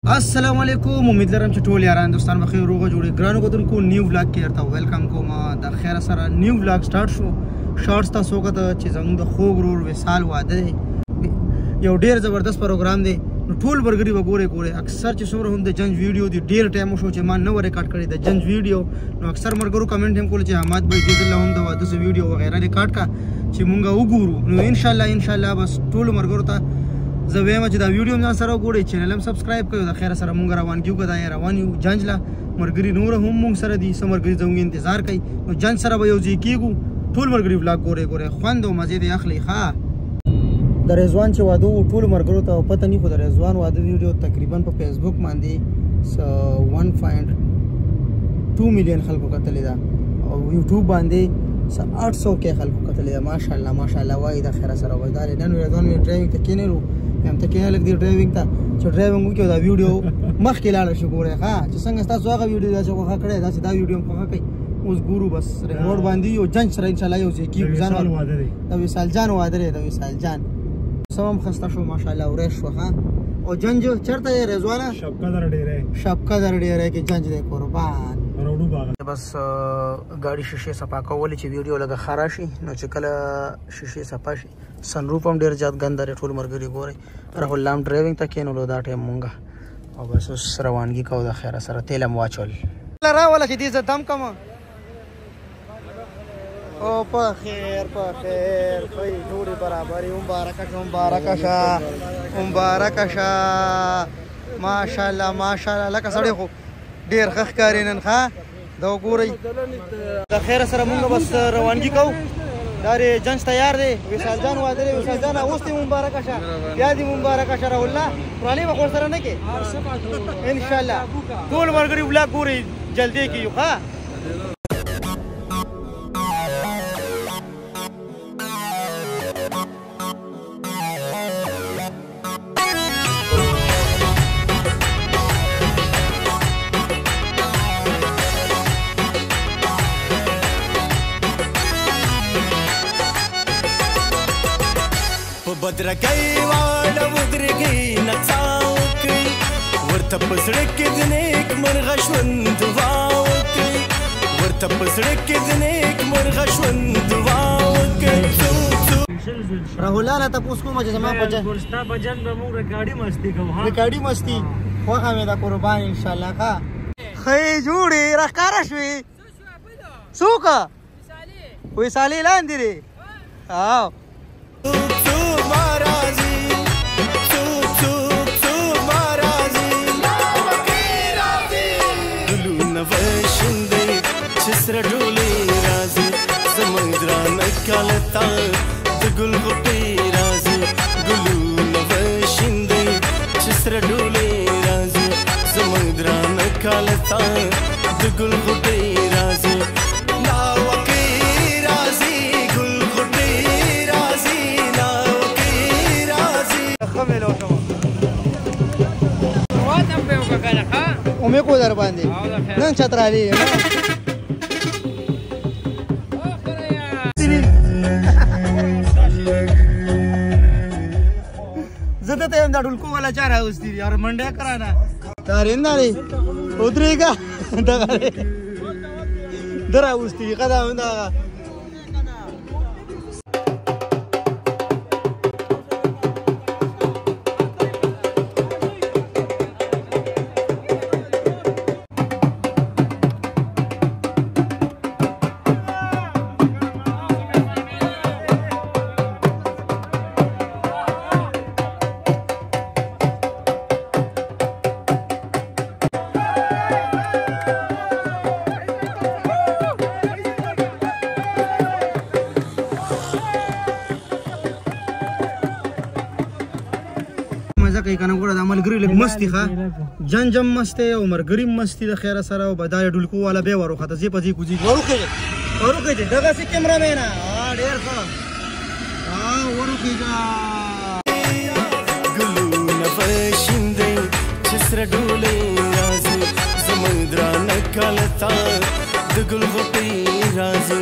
अस्सलाम वालेकुम। उम्मीद लरम چې ټول یاران دوستان بخیر روغه جوړي ګرانو کتونکو نیو ولاګ کې ارته ویلکم کوم د خیر سره نیو ولاګ سٹارټ شو شارټس تاسو کته چې زموږ د خوګ رور وسال واده یو ډیر زبردست پروګرام دی ټول برګری وګوره اکثر چې څومره هم د جنج ویډیو دی ډیر ټایم شو چې ما نو ریکارډ کړی د جنج ویډیو نو اکثر مرګرو کمنټ هم کول چې احمد بھائی دې الله هم د واده ویډیو وغیرہ ریکارډ کا چې مونږه وګورو نو ان شاء الله بس ټول مرګرو ته زویم چې دا ویډیو هم سره وګورئ چینل هم سبسکرایب کړئ د خیر سره مونږ روان کیو کدا روان یو جنج لا مرګری نور هم مونږ سره دي سمرګری زموږ انتظار کوي نو جنج سره به یو ځای کیګو ټول مرګری ولاګ ګوره خوند او مزه دی اخلي ښا د رضوان چې واده ټول مرګرو ته پته نه خو د رضوان واده ویډیو تقریبا په فیسبوک باندې 1.2 میلیون خلکو کتلې ده او یوټیوب باندې 800 کې خلکو کتلې ده ماشاءالله وای د خیر سره وای دا نن رضوان ډرایوینګ ته کینلو هم ته کې لګ دی ډرایوینګ ته چې ډرایوینګ وکړو دا ویډیو مخکې لاړ شو ګوره ښا چې څنګه تاسو هغه ویډیو دا چې وخا کړی دا ویډیو هم وخا کوي اوس ګورو بس ریموټ باندې یو جنج سره ان شاء الله یو ځای کې ځان واده دی د وصال جان واده دی د وصال جان سلام خسته شو ماشاءالله ورې شو ها او جنج چرته یې رضوانه شپکا در ډیره کې جنج دی قربان روډو باغ بس ګاډي شیشه صفا کول چې ویډیو لګه خراشي نو چې کله شیشه صفا شي سن روپ هم ډیر زیات ګندره ټول مرګري ګوري راه الله ډرایوینګ ته کینولو دا ټیم مونږه او بس روانګي کو د خیر سره تیل مو واچول را ولا چې دې زدم کوم او په خیر کوي ټول برابرۍ مبارک شا ماشاءالله لکه سړی خو ډیر خخ کاری نن ښا دا وګورئ د خیر سره مونږ بس روانګي کو داري جنج تیار دی وصال جان واده دی وصال جان اوس ته مبارک شه بیا دې مبارک شه الله پرانی به سره نه کې ان شاء الله ټول ورګری ولا ګوري جلدی کیو ښا بدرګي واړه ودرګي نڅاوکي ورته پسړ کې د نیک مرغ ژوند دعا وکي ورته پسړ کې د نیک مرغ ژوند دعا وکي راهولانا تاسو کوم چې زما په ګورستا بجن به موږ ریکارډي مستی کوو ها ریکارډي مستی خو هغه دا قربان ان شاء الله کا خې جوړي راکاره شوي سوکا وې لاندې لري ها سره ډولې راځي سمندران کالتا د ګل غوټې راځي ګلونه وشیندې چې سره ډولې راځي سمندران کالتا د ګل غوټې راځي ناوکې راځي ګل غوټې راځي ناوکې راځي خمه له شو واته په وکړه ها اومه کو در باندې نن چترالي زده ته هم دا ډولکو والا چا راوستي یار منډه کرانا تاریندا دی ودرېګا دا دراوستي قدم دا کوي کنه ګوره د عملګری لګ مستی ښه جنجم مستی او مرګری مستی د خیر سره او بدای ډولکو والا به وروخه ته زی پځي کوزي وروخه دغه سي کیمرامین ډیر ښه وروخه ګلونه وشیندې چې سره ډولې راځي سمندران کالتا د ګل غوټې راځي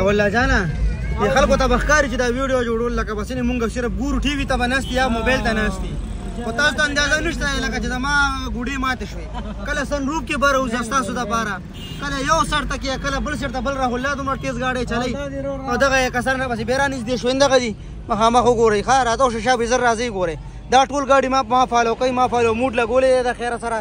والله جانا د خلکو ته به ښکاري چې دا ویډیو جوړول لکه بس مونږ صرف ګورو ټي وي ته به ناست یا موبایل ته ناست خو تاسو ته اندازه نشته لکه چې زما ګوډې ماتې شوې کله سن روپ کې به راوځه ستاسو دپاره کله یو سر ته کې کله بل سر ته بل راه الله دومره تیز ګاډی چلی او دغه یې کسر نه پسې بیا رانږدې شوې دغه دي مخامخ وګورئ ښه راته او شیشه به زر راځئ ګورئ دا ټول ګاډي ما فالو کوي ما فالو موډ لګولې دی د خیره سره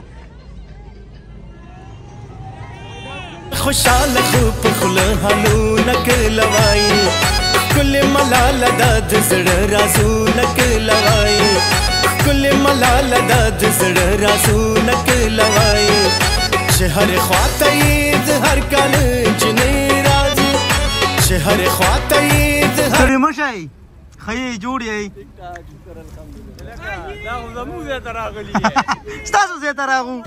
خوشحال خو په خوله حالونه کلوایي ښکلې ملاله دا د زړه رازونه کلوایي ښکلې ملاله دا د زړه رازونه کلوایي چې هرې خوا ته یې د هر کال جنۍ راځي چې هرې خوا ته یې د ستړي مه شئ ښه یې جوړ یې ستاسو ځای ته راغلو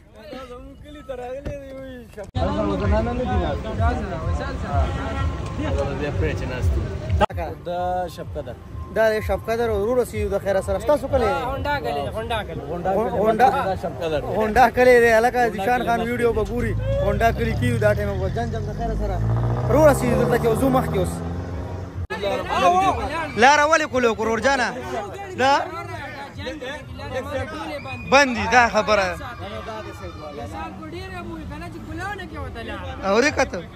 دا د شب قدر ورو رسیدو د خیره سره ستاسو کلی دی غونډه کلی دی هلکه ذیشان خان ویډیو به ګوري غونډه کلي کېږو دا ټایمه به جنجم د خیره سره ورو رسیدو دلته کې وځو مخکې اوس لاره ولې کولو کرور جانه دا بند دي دا خبره اورې که ته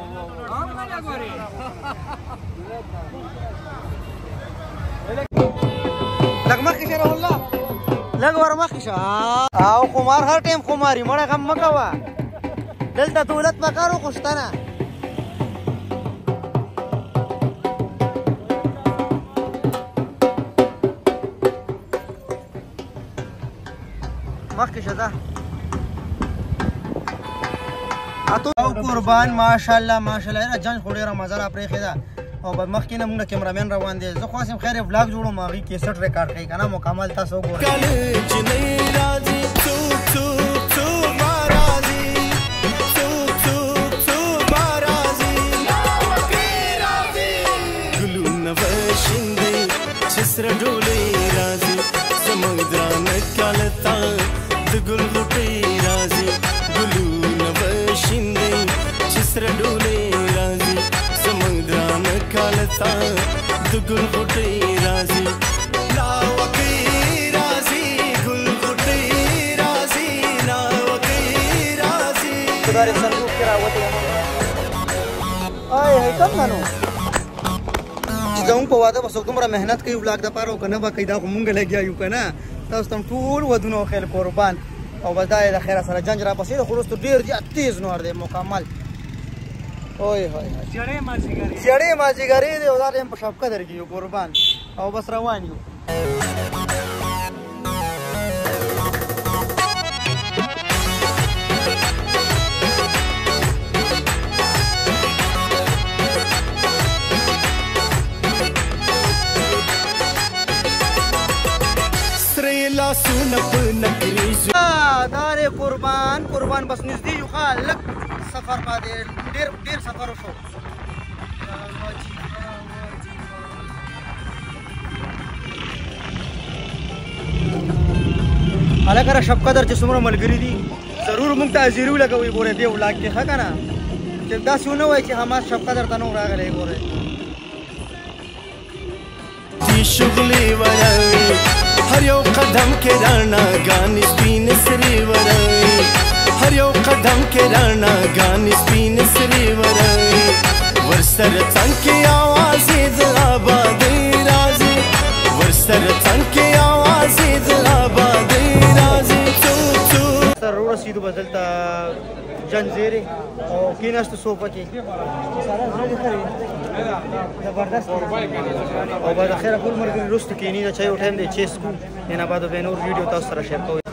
لږ مخکې شه رحم الله لږ ور مخکې شه او خمار هر ټایم خماري مړه غم مه کوه دلته دولت پکار و خو شته نه مخکې شه ځه او قربان ماشاءالله ماشاءالله جنج خو ډېره مزه را پرېښې ده او مخکې نه موږ کیمرامین روان دی زه خو هسې خیر ولاګ جوړوم هغې کیسټ ریکارډ کوي که نه مکمل تاسو وګورئ سره ډولۍ راځي زموږ درانه کاله تا د ګل غوټۍ راځي ګلونه به شیندئ چې سره ډولۍ راځي زموږ درانه کاله تا د ګل غوټۍ راځي لاوکۍ راځي ګل غوټۍ راځي لاوکۍ راځي خدای صندوق کې راوتې آی کم غنو زموږ په واده به څوک دومره محنت کوي ولاګ دپاره او که نه به کوي دا خو مونږ لګیا یو که نه تاسو ته ټول ودونه وښیل قربان او بس دا یې د خیره سره جنج را پسې ده خو وروستو ډېر زیات تیز نور دی مکمل اوی هوی زیړې مازدیګرې دی او دا ټایم په شب قدر کې یو قربان او بس روان یو لاسونه په نکریزو دا دی قربان بس نږدې یو ښه لږ سفر باندې ډېر سفر وشو هلکه را شب قدر چې څومره ملګري دي ضرور موږ ته حاضري ولګوئ ګورئ دې ولاګ کې ښه که نه چې داسې ونه وایي چې حماس شب قدر ته نه و راغلی ګورئ شغلې وروي هر یو قدم کې رڼاګانې سپینې سرې وروي هر یو قدم کې رڼاګانې سپینې سرې وروي ورسره څنګ کې اوازې د آبادۍ راځي ورسره څنګ کې اوازې د آبادۍ راځي سره ورسېدو به دلته جنځېرې او کېناستو صوفه کې ساره زړه دې ښه دی زبردست او به د خیره ټول ملګري وروسته کښېني د چایو ټایم دی چای څښو نه بعد به نور ویډیو تاسو سره شیر کوو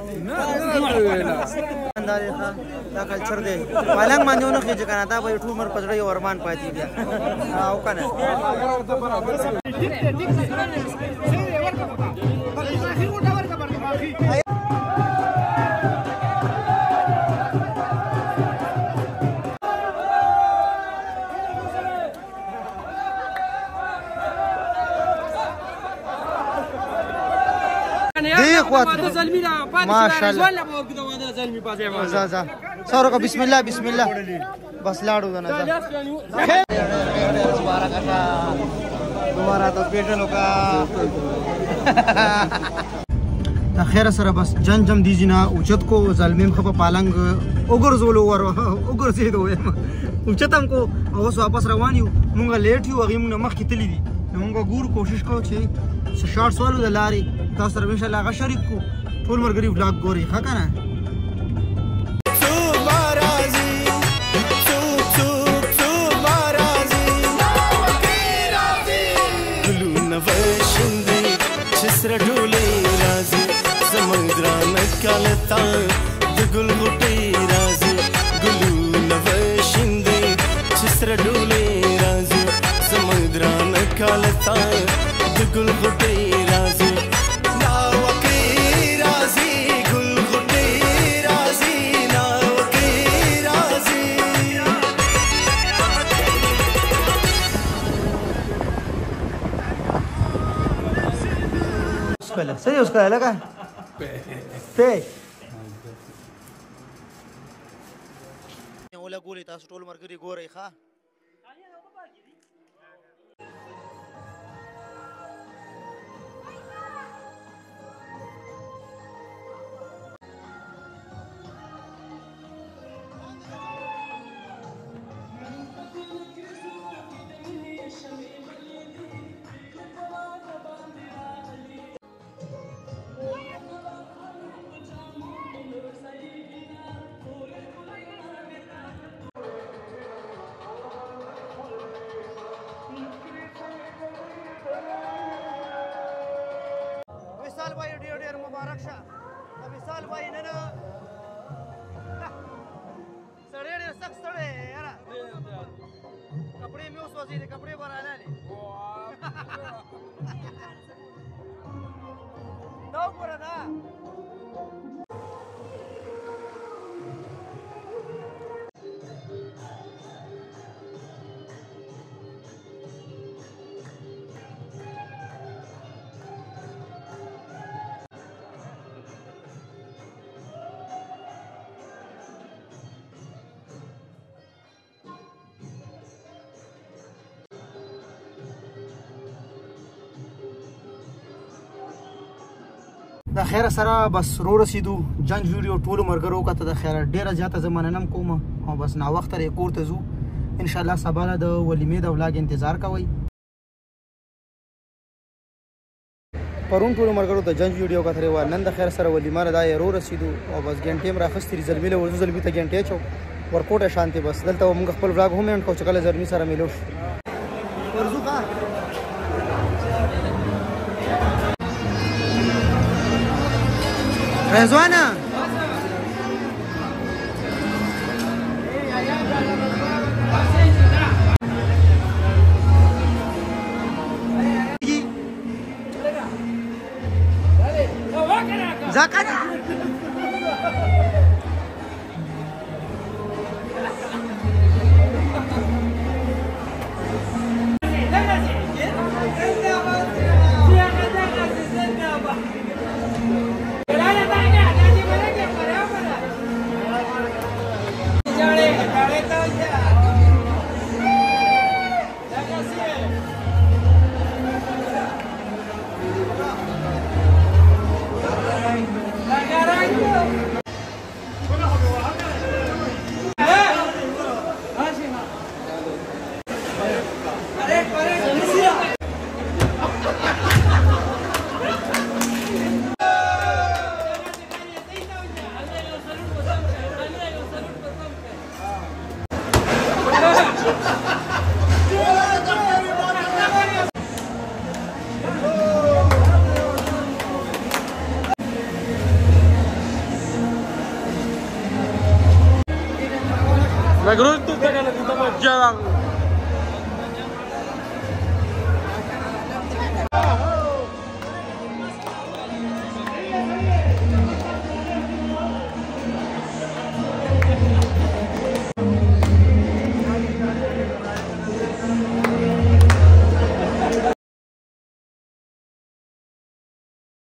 اندارې ښه دا کلچر دی پالنګ باندې ونه خېجه که نه دا به یې ټول عمر په زړه یو ارمان پاتې بیا او که نه دی خواته ماشاءالله ځه ځه سارو کا بسم الله بسم الله بس لاړو نه ځه دوباره تو پیټلو کا تا خیر سره بس جن جم دیجی نه اوچت کو ظالمیم خپ پالنګ وګرځولو ور وګرځیدو اوچتم کو اوس واپس روان یو مونږه لیټ یو هغه مونږ مخ کې تللی دي مونږه ګور کوشش کوو چې شارټس والو د لارې تاسو سره ان شاء الله هغه شریک کو ټول مرګري ولاګ ګوري ښه کنه کالتا د ګل غټي راځي ګلو نو شیندې چې سره ډولې راځي سمندران کالتا د ګل غټي راځي نا وکي راځي ګل غټي راځي نا وکي راځي اسکله سړي اسکله لګا ته ولا ګولې تاسو ټول مرګري ګورئ ښا مثال وای ډیر ډیر مبارک شه مثال وای نه نه سړی ډیر سخت سړی یاره کپڑے مې اوس وځي دي کپڑے براله دي دا وګوره دا د خیر سره بس رو رسیدو جنگ ویډیو ټول مرګرو کته د خیر ډیره زیاته زمانه نم کوم او بس نا وخت لري کور ته زو ان شاء الله سبا د ولیمې د ولاګ انتظار کوي پرون ټول مرګرو د جنگ ویډیو کته و نن د خیر سره ولیمه را د رو رسیدو او بس ګنټیم راخستې زلمیله ورزو زلمی ته ګنټې چو ورکوټه شانتي بس دلته موږ خپل ولاګ هم ان کو چې کله زلمی سره ملو ورزو کا رضوانا زکات Nagrunto ka na dito mo dyan.